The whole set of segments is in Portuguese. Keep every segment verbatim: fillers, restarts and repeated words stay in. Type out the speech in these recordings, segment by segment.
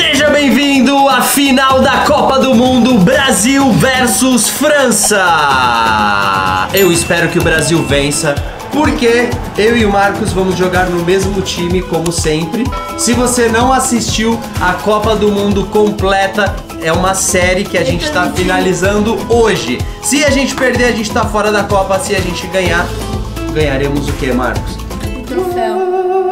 Seja bem-vindo à final da Copa do Mundo Brasil versus França. Eu espero que o Brasil vença, porque eu e o Marcos vamos jogar no mesmo time, como sempre. Se você não assistiu a Copa do Mundo completa, é uma série que a gente está finalizando hoje. Se a gente perder, a gente tá fora da Copa. Se a gente ganhar, ganharemos o que, Marcos? O troféu.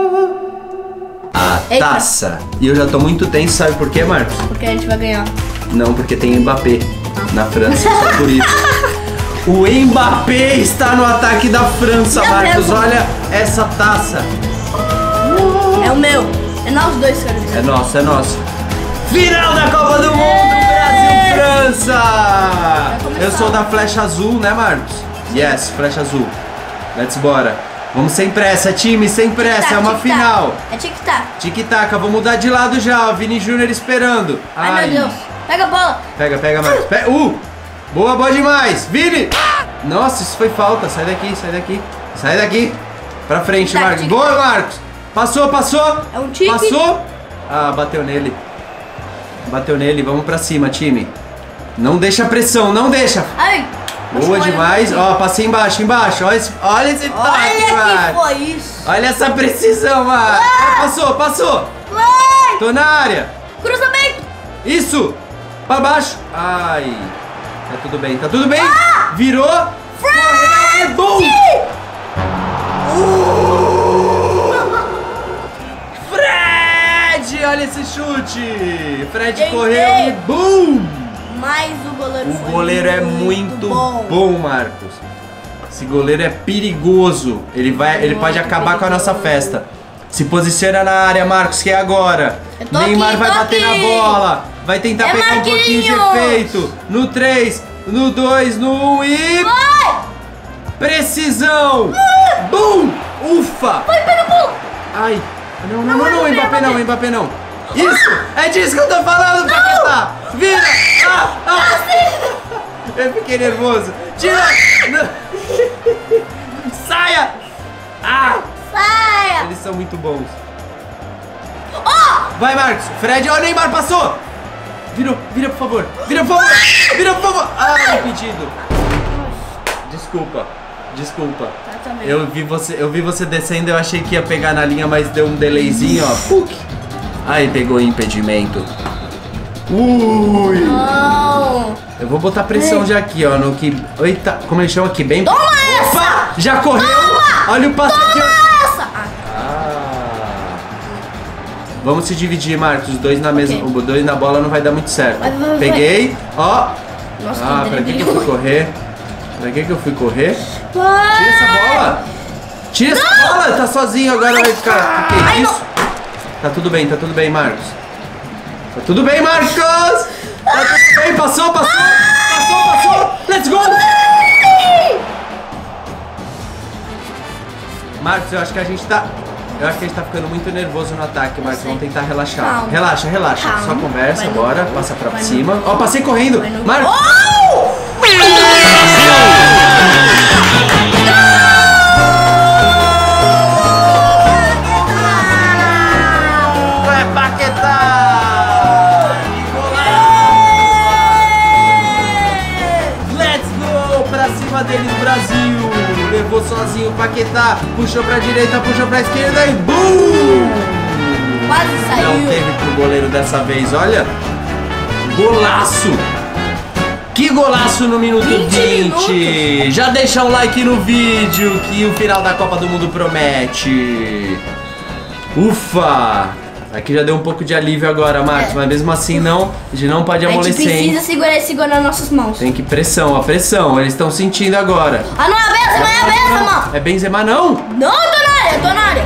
A Eita. taça. E eu já tô muito tenso, sabe por quê, Marcos? Porque a gente vai ganhar. Não, porque tem Mbappé na França, só por isso. O Mbappé está no ataque da França, Meu Marcos. Deus. Olha essa taça. É o meu. É nós dois, quero dizer. É nosso, é nosso. Final da Copa do Mundo, Brasil-França. Eu sou da flecha azul, né, Marcos? Yes, flecha azul. Let's bora. Vamos sem pressa, time, sem pressa. É uma final. É tic-tac. Tic-tac, vou mudar de lado já. O Vini Júnior esperando. Ai, meu Deus. Pega a bola. Pega, pega, Marcos. Pega. Uh! Boa, boa demais. Vini! Nossa, isso foi falta. Sai daqui, sai daqui. Sai daqui. Pra frente, Tá, Marcos. tic, Boa, Marcos. Passou, passou. É um tique. Passou. Ah, bateu nele. Bateu nele. Vamos pra cima, time. Não deixa a pressão, não deixa. Ai. Boa demais. Ó, passei embaixo, embaixo. Olha esse, olha esse toque, Olha Marcos. que foi isso. Olha essa precisão, Marcos. Passou, passou. Vai. Tô na área. Cruzamento. Isso! Pra baixo! Ai! Tá tudo bem, tá tudo bem! Ah! Virou! Correu! Bum! Fred! Olha esse chute! Fred Tentei. correu e bum! Mas o goleiro O foi goleiro é muito bom. bom, Marcos. Esse goleiro é perigoso. Ele vai, ele pode Muito acabar com a nossa perigoso. festa. Se posiciona na área, Marcos, que é agora. Eu tô Neymar aqui, vai tô bater aqui. na bola. Vai tentar É pegar um pouquinho de Marquinhos. efeito. No três, no dois, no um e... Vai. Precisão! Bum! Ufa! Vai, pega a bola. Ai! Não, não, Não, não, não, não, Mbappé não, não, Mbappé não. Isso! É disso que eu tô falando, Paquetá! Vira! Ah, ah. Eu fiquei nervoso. Tira! Não. Saia! Ah! Saia. Eles são muito bons. Ó. Vai, Marcos! Fred, ó, o Neymar passou! Virou, vira por favor! Vira por favor! Vira por favor! Ah, impedido! Desculpa, desculpa. Tá, também. Eu vi você, eu vi você descendo, eu achei que ia pegar na linha, mas deu um delayzinho, ó. Puc. Aí pegou o impedimento. Ui! Não. Eu vou botar pressão Ei. já aqui, ó, no que... Eita, como ele chama aqui? Bem... Toma essa. Opa! Já correu! Toma! Olha o passe aqui, ó. Essa. Ah. Ah. Vamos se dividir, Marcos. Os dois na mesma, Ok. os dois na bola não vai dar muito certo. Vai, vai, vai. Peguei, ó. Nossa, Ah, que pra que, que drible. eu fui correr? Pra que, que eu fui correr? Vai. Tira essa bola! Tira essa bola! Tá sozinho agora, vai ficar. Que que é Ai, isso? Tá tudo bem, tá tudo bem, Marcos. Tá tudo bem, Marcos! Tá tudo bem, passou, passou! Passou, passou! Let's go! Marcos, eu acho que a gente tá. Eu acho que a gente tá ficando muito nervoso no ataque, Marcos. sei. Vamos tentar relaxar. Calma. Relaxa, relaxa. Calma. Só conversa, Vai no- bora. Passa pra vai no- cima. Ó, passei correndo. Vai no- Marcos! Oh! Vai, Paquetá! Que golaço! Let's go! Pra cima deles, Brasil! Levou sozinho o Paquetá, puxou pra direita, puxou pra esquerda e BUM! Quase saiu. Não teve pro goleiro dessa vez, olha! Golaço! Que golaço no minuto vinte vinte! Já deixa um like no vídeo que o final da Copa do Mundo promete! Ufa! Aqui já deu um pouco de alívio agora, Marcos, É. mas mesmo assim não, a gente não pode A gente amolecer, hein? precisa segurar esse gol nas nossas mãos. Tem que pressão, a pressão, eles estão sentindo agora. Ah, não é a Benzema, é a Benzema. É Benzema não? Não, tô na área, tô na área.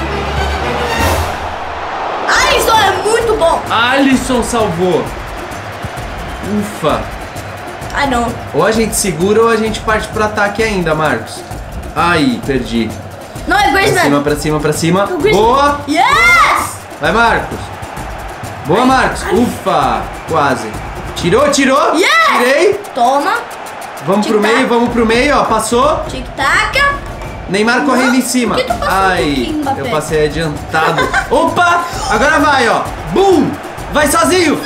Alisson é muito bom. Alisson salvou. Ufa. Ai, não. Ou a gente segura ou a gente parte pro ataque ainda, Marcos. Ai, perdi. Não, é Pra cima, Griezmann. pra cima, pra cima. O Griezmann. Boa! Yes! Vai, Marcos. Boa, Marcos. Ufa, quase. Tirou, tirou. Yeah! Tirei. Toma. Vamos pro Tic-tac. meio, vamos pro meio, ó. Passou. Tic-tac. Neymar Não. correndo em cima. Por que tu passou um Ai, pouquinho, Mbappé? eu passei adiantado. Opa! Agora vai, ó. Bum! Vai sozinho!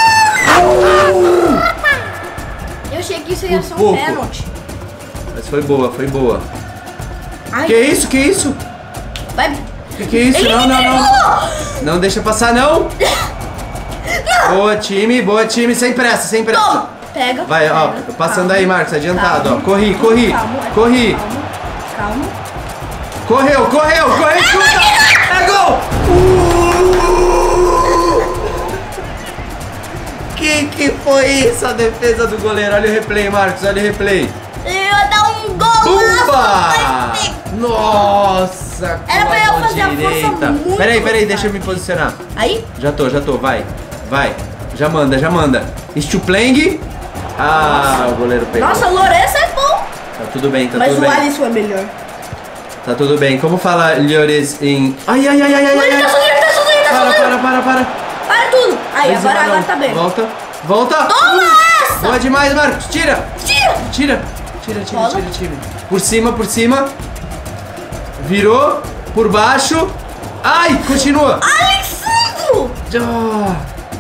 Eu achei que isso ia ser um pouco. pênalti. Mas foi boa, foi boa. Ai. Que isso, que isso? Vai. Que que é isso? Ele Não, me não, não. pegou! Não deixa passar, não. Boa, time, boa, time. Sem pressa, sem pressa. Toma. Pega. Vai, ó, pega. passando Calma. aí, Marcos, adiantado, Calma. ó. Corri, corri, Calma, corri. Calma. Calma. Correu, correu, correu, chuta! É gol! Uh! Que que foi isso? A defesa do goleiro. Olha o replay, Marcos, olha o replay. Eu ia dar um gol. Pumba! Nossa! Era pra eu com fazer a força direita. muito Peraí, peraí, forte. deixa eu me posicionar. Aí? Já tô, já tô, vai. Vai. Já manda, já manda. Stuplang. Ah, o goleiro pegou. Nossa, o Lourenço é bom. Tá tudo bem, tá Mas tudo o bem. Alisson é melhor. Tá tudo bem. Como fala Llores em... Ai, ai, ai, ai, ai, Ele ai. tá sozinho, ele tá sozinho, ele tá Para, sozinho. para, para, para. Para tudo. Aí, Benzema agora, agora não. tá bem. Volta, volta. Toma essa. Boa demais, Marcos. Tira. Tira. Tira. Tira, tira, Bola. tira, tira. Por cima, por cima. Virou. Por baixo. Ai, continua. Alexandro. Ah.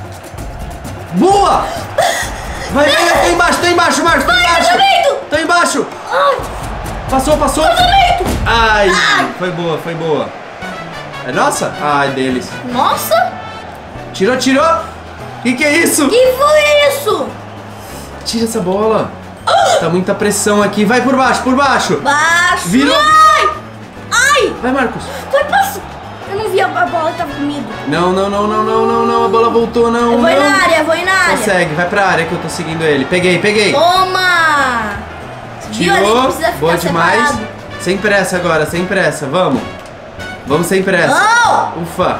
Boa. Vai, vai, vai. Tô embaixo, tô embaixo, Marcos. Tô Vai, embaixo. cruzamento. Tô embaixo. Ai, Passou, passou. cruzamento. Ai, Ai. foi boa, foi boa. É nossa? Ai, deles. Nossa. Tirou, tirou. Que que é isso? Que foi isso? Tira essa bola. Tá muita pressão aqui. Vai por baixo, por baixo. Baixo. Virou. Ai. Ai. Vai, Marcos. Foi passar. Eu não vi a, a bola que tava comigo. Não, não, não, não, não, não, não. A bola voltou, não. Eu vou ir não. na área, eu vou ir na área. Consegue, vai pra área que eu tô seguindo ele. Peguei, peguei. Toma. Viu? A gente Tirou. precisa ficar Boa demais. separado. Sem pressa agora, sem pressa. Vamos. Vamos sem pressa. Não. Ufa.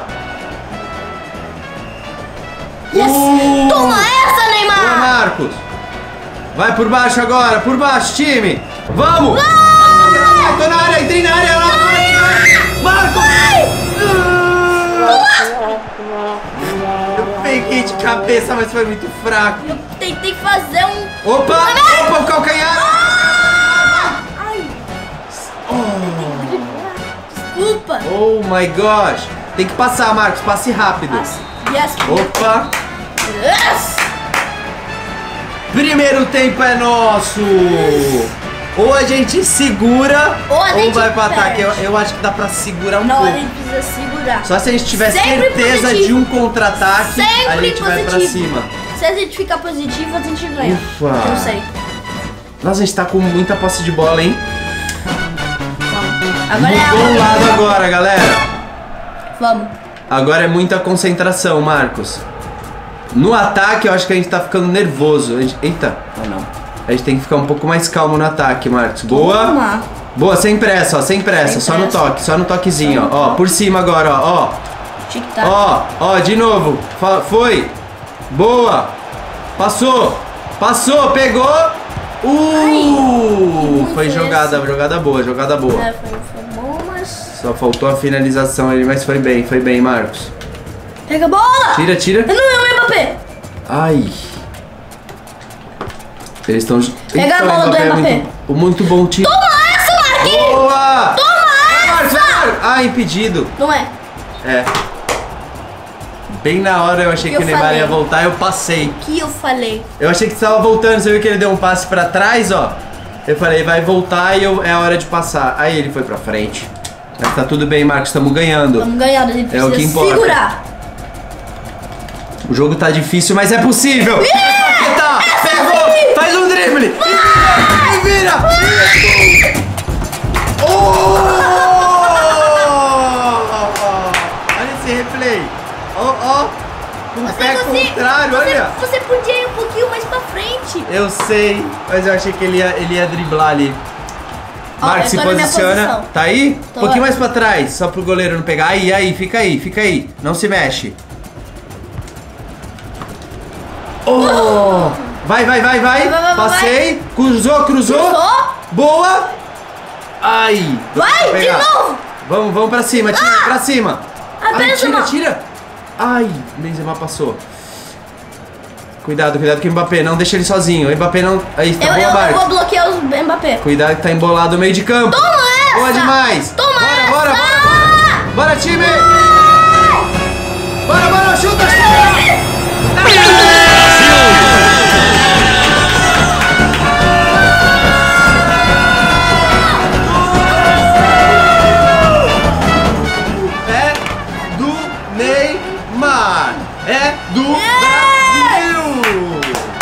Yes. Uh. Toma essa, Boa, Neymar. Marcos. Vai por baixo agora, por baixo, time. Vamos. Vai. Tô na área, entrei na área. Marcos. Eu peguei de cabeça, mas foi muito fraco. Eu tentei fazer um... Opa, opa, o calcanhar. Ai. Oh, Desculpa. oh my gosh. Tem que passar, Marcos, passe rápido. Nossa. Yes. Opa. Yes. Primeiro tempo é nosso. Ou a gente segura Ou a gente vai pra ataque. Eu, perde. eu acho que dá pra segurar um Não, a pouco. gente precisa segurar. Só se a gente tiver Sempre certeza positivo. de um contra-ataque, a Sempre gente vai pra positivo. cima. Se a gente ficar positivo, a gente ganha. Ufa. Eu sei. Nossa, a gente tá com muita posse de bola, hein? Vamos. Agora é a Mudou hora. um lado agora, galera. Vamos. Agora é muita concentração, Marcos. No ataque, eu acho que a gente tá ficando nervoso. A gente... Eita, ah, não. A gente tem que ficar um pouco mais calmo no ataque, Marcos. Boa. Toma. Boa, sem pressa, ó, sem pressa. Sem só pressa. no toque, só no toquezinho, Só no ó. Ó, toque. por cima agora, ó. Ó, Tic-tac. ó, ó, de novo. Fa- Foi. Boa. Passou. Passou, pegou. Uh! Ai, Foi que jogada, esse? jogada boa, jogada boa. É, foi, foi bom, mas... Só faltou a finalização ali, mas foi bem, foi bem, Marcos. Pega a bola! Tira, tira. Não é o Mbappé! Ai. Eles estão. Pega a bola do É Mbappé. muito, muito bom tiro. Toma essa, Marquinhos! Boa! Toma Marcos, essa! Marcos. Ah, impedido. Não é? É. Bem na hora eu achei que Eu o Neymar falei. ia voltar, eu passei. O que eu falei? Eu achei que você estava voltando, você viu que ele deu um passe pra trás, ó. Eu falei, vai voltar e eu, é a hora de passar. Aí ele foi pra frente. Mas tá tudo bem, Marcos, estamos ganhando. Vamos ganhar, a gente É o precisa que importa. segurar. O jogo tá difícil, mas é possível. Tá, pegou, faz um drible. E vira. Oh! Olha esse replay. Ó, ó. O pé contrário, você, olha. Você podia ir um pouquinho mais pra frente. Eu sei, mas eu achei que ele ia, ele ia driblar ali. Ó, Marcos, eu se tô na minha posiciona. posição. Tá aí? Tô. Um pouquinho mais pra trás, só pro goleiro não pegar. Aí, aí, fica aí, fica aí. Não se mexe. Oh! Vai, vai, vai, vai. Vai, vai, vai, Passei. Cruzou, cruzou. Cruzou. Boa. Ai. Vai, de pegar. novo. Vamos, vamos pra cima, tira Ah. pra cima. Ah, Ai, tira, Benzema. tira. Ai, Benzema passou. Cuidado, cuidado com o Mbappé, não deixa ele sozinho. O Mbappé não... Aí, tá Eu, boa, eu, eu Marcos. vou bloquear os Mbappé. Cuidado que tá embolado no meio de campo. Toma essa. Boa demais. Toma bora, essa. bora, bora, bora. Bora, time. Bora, bora, chuta, chuta. é do Brasil!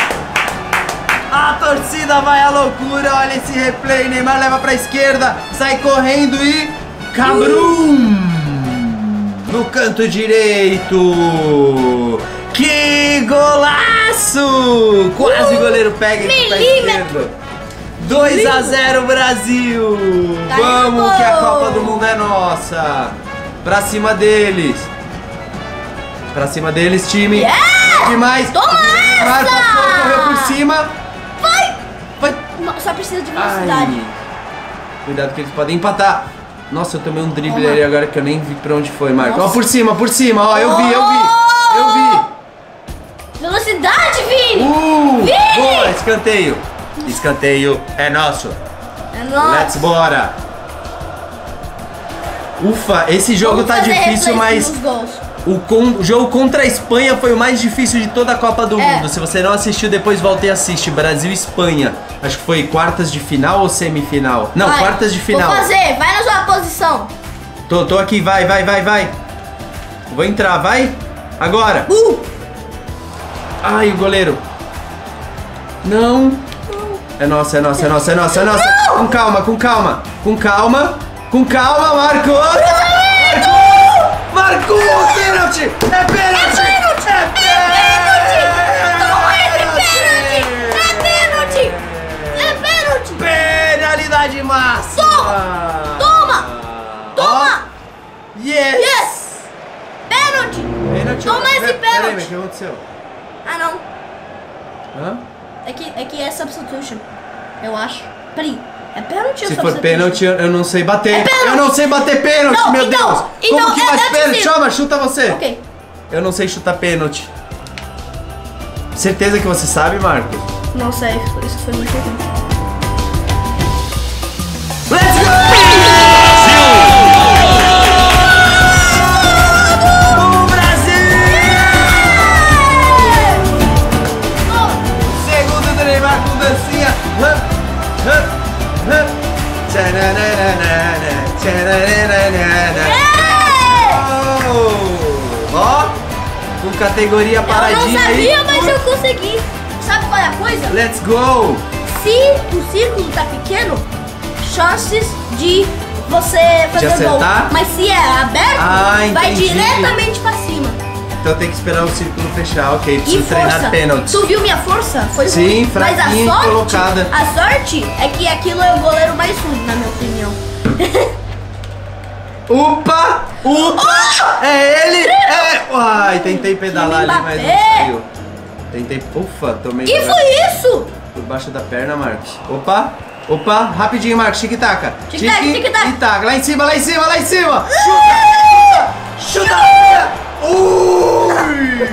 A torcida vai à loucura, olha esse replay, Neymar leva pra esquerda, sai correndo e... Cabrum! No canto direito! Que golaço! Quase o goleiro pega e pra esquerda. dois a zero Brasil! Vamos que a Copa do Mundo é nossa! Pra cima deles! Pra cima deles, time! Yeah! Demais! Toma Neymar essa! passou, correu por cima! Vai! Vai! Só precisa de velocidade. Ai. Cuidado que eles podem empatar! Nossa, eu tomei um drible Toma. ali agora que eu nem vi pra onde foi, Marco. Ó, Nossa. por cima, por cima, ó, eu vi, eu vi! Eu vi! Velocidade, Vini! Uh! Vini! Boa, escanteio! Escanteio é nosso! É nóis. Let's bora! Ufa, esse jogo Vamos tá fazer difícil, replay mas nos gols. o, con- o jogo contra a Espanha foi o mais difícil de toda a Copa do É. Mundo. Se você não assistiu, depois volte e assiste. Brasil e Espanha. Acho que foi quartas de final ou semifinal? Não, Vai. quartas de final. Vou fazer, vai na sua posição. Tô, tô aqui, vai, vai, vai, vai. Vou entrar, vai. Agora. Uh! Ai, o goleiro. Não. É nossa, é nossa, é nossa, é nossa, é nossa. Não! Com calma, com calma. Com calma. Com calma, Marcos. Marcos, pênalti. É pênalti. É pênalti. É pênalti. Toma esse pênalti! É pênalti! É pênalti! Penalidade máxima. Toma! Toma! Ó. Yes. Yes! Pênalti! Pênalti. Toma esse Pera- Peraí, pênalti. mas o que aconteceu? Ah, não. Hã? É que é, que é substitution. Eu acho. Peraí. É pênalti ou Se for substitution? pênalti, eu eu não sei bater. É pênalti. Eu não sei bater pênalti, Não, meu então, Deus. então, Como que eu- faz eu te pênalti? ensino. Chama, chuta você. Ok. Eu não sei chutar pênalti. Certeza que você sabe, Marcos? Não sei. Isso foi muito ruim. Let's go! O Brasil! Segundo do Neymar com dancinha. Hã, hã, hã. Tchananana, tchananana. Oh! Ó, com categoria Eu não paradinha aí. sabia, mas eu consegui. Sabe qual é a coisa? Let's go! Se o círculo tá pequeno, chances de você fazer gol. acertar? Mas se é aberto, Ah, vai entendi. diretamente pra cima. Então tem que esperar o círculo fechar, ok. E Preciso força. treinar pênaltis. Tu viu minha força? Foi Sim, ruim. Mas a fraquinha, sorte, colocada. a sorte é que aquilo é o goleiro mais ruim, na minha opinião. Upa! Upa! É ele! É! Ai, tentei pedalar ali, mas não Mbappé. saiu. Tentei. Ufa, tomei. Que por- foi isso? Por baixo da perna, Marcos. Opa! Opa! Rapidinho, Marcos. Tic-taca. Tic-tac, tic-tac. E taca. Lá em cima, lá em cima, lá em cima! Chuta! Chuta! Chuta! Ui!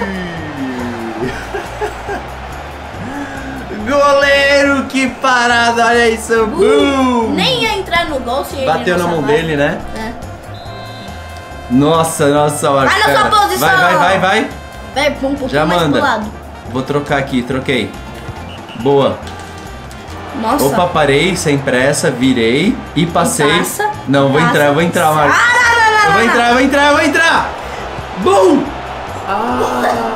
Goleiro, que parada! Olha isso! Boom! Nem ia entrar no gol se ele Bateu não na mão salvar. dele, né? É. Nossa, nossa, Marcos. Vai na sua pera. posição. Vai, vai, vai, vai. Vai um pouquinho Já mais manda. pro lado. Vou trocar aqui, troquei. Boa. Nossa. Opa, parei, sem pressa, virei e passei. Passa, não, vou passa. entrar, eu vou entrar, Marcos. Ah, não, não, não, Eu vou não. entrar, eu vou entrar, eu vou entrar! Bum! Ah!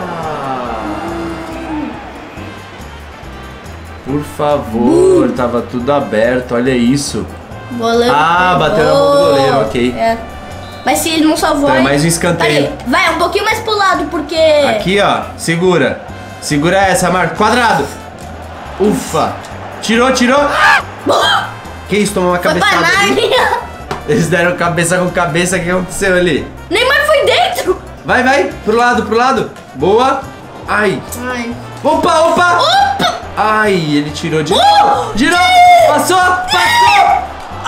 Por favor, tava tudo aberto, olha isso. Goleiro Ah, pegou. bateu na mão do goleiro, ok. É. Mas se ele não salvou. Então é aí- mais um escanteio. Peraí, vai um pouquinho mais pro lado, porque. Aqui, ó, segura. Segura essa, Marcos. Quadrado. Ufa. Tirou, tirou. Que isso, tomou uma Foi pra cabeçada ali. Nárnia. Eles deram cabeça com cabeça, o que aconteceu ali? Neymar foi dentro. Vai, vai, pro lado, pro lado. Boa. Ai. Ai. Opa, opa. Opa! Ai, ele tirou de Uh! novo. Girou. Passou, passou.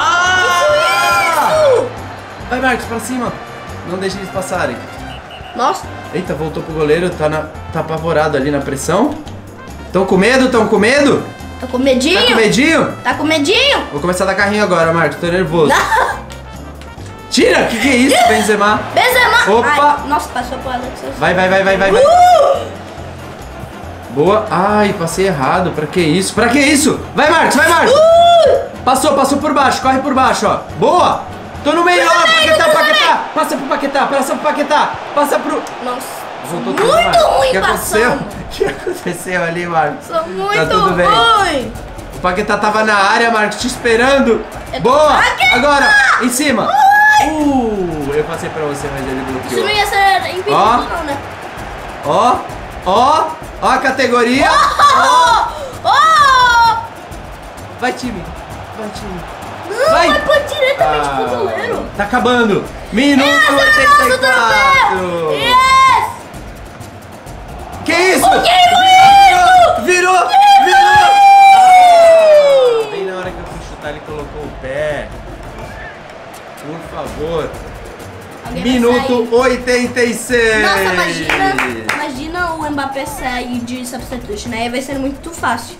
Ah! Isso! Vai, Marcos, pra cima. Não deixe eles passarem. Nossa. Eita, voltou pro goleiro, tá, na, tá apavorado ali na pressão. Tão com medo, tão com medo? Tá com medinho? Tá com medinho? Tá com medinho? Vou começar a dar carrinho agora, Marcos, tô nervoso. Não. Tira, que que é isso, Benzema? Benzema. Opa. Ai, nossa, passou pro Alex. Vai, vai, vai, vai, vai, vai. Uh! Boa. Ai, passei errado. Pra que isso? Pra que isso? Vai, Marcos, vai, Marcos. Uh! Passou, passou por baixo. Corre por baixo, ó. Boa. Tô no meio, ó. Paquetá, tô no Paquetá. Passa pro Paquetá, passa pro Paquetá. Passa pro... Nossa. Voltou muito tudo, Marcos. ruim O que aconteceu? passando. O que aconteceu ali, Marcos? Sou muito Tá tudo bem. ruim. O Paquetá tava na área, Marcos, te esperando. Eu- Boa! Paquetá! Agora, em cima. Uh, eu passei pra você, mas ele Isso bloqueou. não ia ser impedido, Ó. não, né? Ó, ó, ó a categoria. Oh! Oh! Vai, time. Vai, time. Não, Vai. vai pra diretamente pro Ah, goleiro. tá acabando. Minuto Esse é o nosso oitenta e troféu! quatro. Yes! Que isso? O que foi isso? Virou! Virou! Ah, bem na hora que eu fui chutar, ele colocou o pé. Por favor. Alguém vai Minuto oitenta e seis. Nossa, imagina, imagina o Mbappé sair de substitution, aí vai ser muito fácil.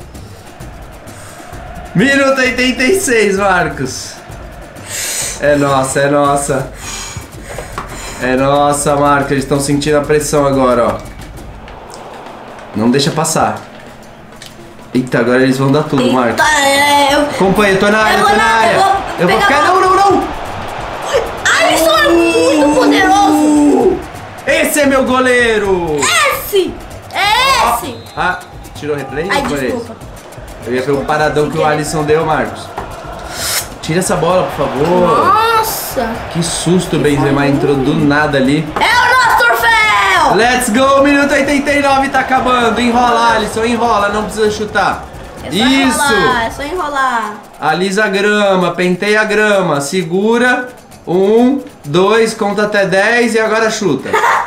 Minuto oitenta e seis, Marcos. É nossa, é nossa. É nossa, Marcos. Eles estão sentindo a pressão agora, ó. Não deixa passar. Eita, agora eles vão dar tudo, Marcos. Eita, é, eu... Acompanha, tô na área, Eu tô vou na na- área. eu vou Eu vou pegar ficar. a Não, não, não! Alisson é muito poderoso! Uh, Esse é meu goleiro! Esse! É esse! Ah, tirou replay? Ai, Não foi desculpa. esse? Eu ia pelo paradão que o Alisson deu, Marcos. Tira essa bola, por favor. Nossa! Que susto, o Benzema entrou do nada ali. É o nosso troféu! Let's go, minuto oitenta e nove, tá acabando. Enrola, Alisson, enrola, não precisa chutar. É só Isso! enrolar, é só enrolar. Alisa a grama, penteia a grama, segura. Um, dois, conta até dez e agora chuta.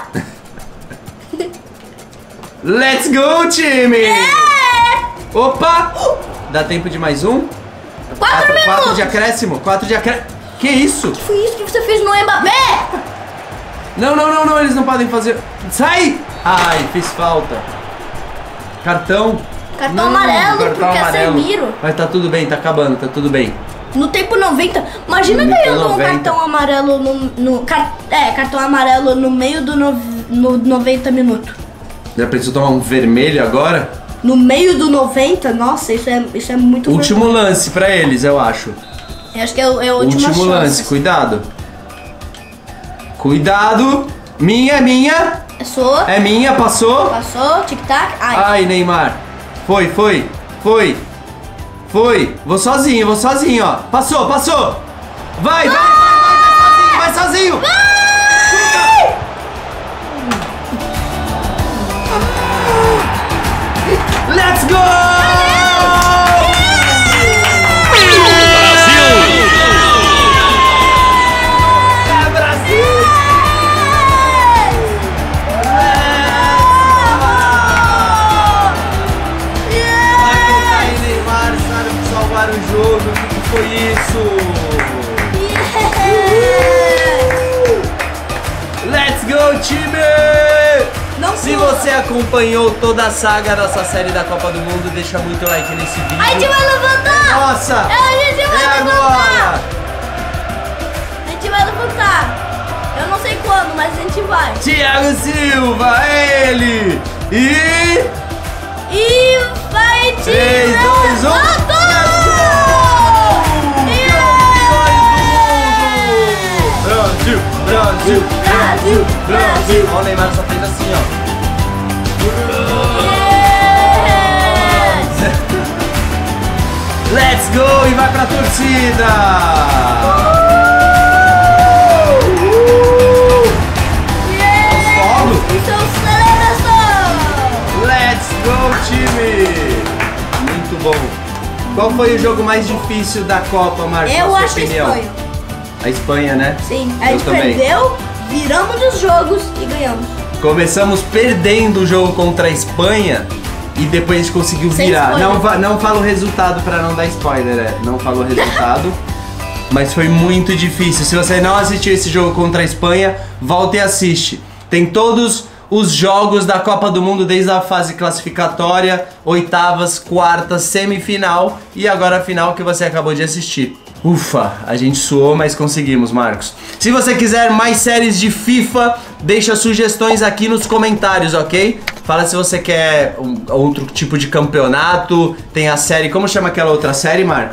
Let's go, time! É! Opa! Dá tempo de mais um? Quatro Quatro, quatro minutos! de acréscimo? Quatro de acréscimo. Que isso? Que foi isso que você fez no Mbappé? Não, não, não, não, eles não podem fazer. Sai! Ai, fiz falta. Cartão. Cartão amarelo, porque é Casemiro. Mas tá tudo bem, tá acabando, tá tudo bem. No tempo noventa, imagina No tempo ganhando um noventa. cartão amarelo no, no car- é, cartão amarelo no meio do no, no noventa minutos. Já pensou tomar um vermelho agora? No meio do noventa, nossa, isso é, isso é muito Último lance pra eles, eu acho. Eu acho que é, o- é a última Último chance. lance, cuidado. Cuidado. Minha, minha. Passou, É minha, passou. passou, tic-tac. Ai, Ai, Neymar. Foi, foi, foi. Foi. Vou sozinho, vou sozinho, ó. Passou, passou. Vai, vai, vai, vai, vai sozinho, vai sozinho. Let's go! É Brasil! Vai e Neymar sabem salvar o jogo. O que que foi isso? Let's go, time! Não Se pula. você acompanhou toda a saga, nossa série da Copa do Mundo, deixa muito like nesse vídeo. A gente vai levantar! Nossa! A gente vai É levantar! agora! A gente vai levantar! Eu não sei quando, mas a gente vai! Thiago Silva, ele! E... E vai te três, dois, um... levantar! Brasil, Brasil, Brasil, Brasil! Ó, o Neymar só fez assim, ó. Let's go! E vai pra torcida! Aos fogos? Isso é o celebração! Let's go, time! Muito bom. Qual foi o jogo mais difícil da Copa, Marcos? na Eu sua acho que opinião? foi. A Espanha, né? Sim, a Eu gente também. perdeu, viramos os jogos e ganhamos. Começamos perdendo o jogo contra a Espanha e depois a gente conseguiu Sem virar. spoiler. Não, fa- não fala o resultado pra não dar spoiler, é. Não fala o resultado. Mas foi muito difícil. Se você não assistiu esse jogo contra a Espanha, volta e assiste. Tem todos os jogos da Copa do Mundo desde a fase classificatória, oitavas, quartas, semifinal e agora a final que você acabou de assistir. Ufa, a gente suou, mas conseguimos, Marcos. Se você quiser mais séries de FIFA, deixa sugestões aqui nos comentários, ok? Fala se você quer um, outro tipo de campeonato. Tem a série, como chama aquela outra série, Marcos?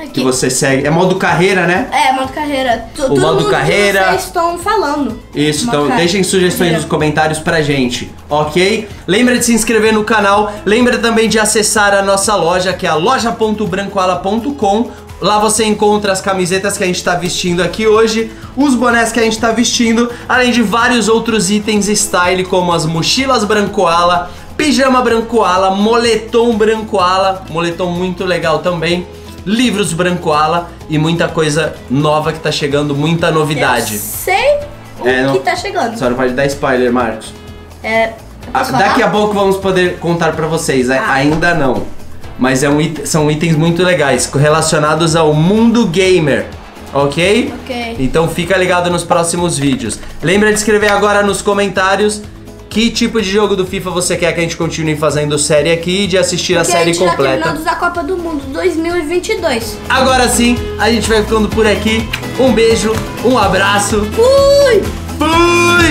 Ai, que você segue. É modo carreira, né? É, modo carreira. T- tudo modo mundo carreira. Que vocês estão falando. Isso, Modo então ca- deixem sugestões carreira. nos comentários pra gente, ok? Lembra de se inscrever no canal, lembra também de acessar a nossa loja, que é a loja ponto brancoala ponto com. Lá você encontra as camisetas que a gente tá vestindo aqui hoje, os bonés que a gente tá vestindo, além de vários outros itens style, como as mochilas Brancoala, pijama Brancoala, moletom Brancoala, moletom muito legal também, livros Brancoala e muita coisa nova que tá chegando, muita novidade. Eu sei o É, não- que tá chegando. Só não pode dar spoiler, Marcos. É, Ah, posso daqui a falar? pouco vamos poder contar pra vocês, a- Ah. ainda não. Mas é um it- são itens muito legais, relacionados ao mundo gamer, ok? Ok. Então fica ligado nos próximos vídeos. Lembra de escrever agora nos comentários que tipo de jogo do FIFA você quer que a gente continue fazendo série aqui e de assistir a Porque a série gente já completa. terminou da Copa do Mundo dois mil e vinte e dois. Agora sim, a gente vai ficando por aqui. Um beijo, um abraço. Fui! Fui!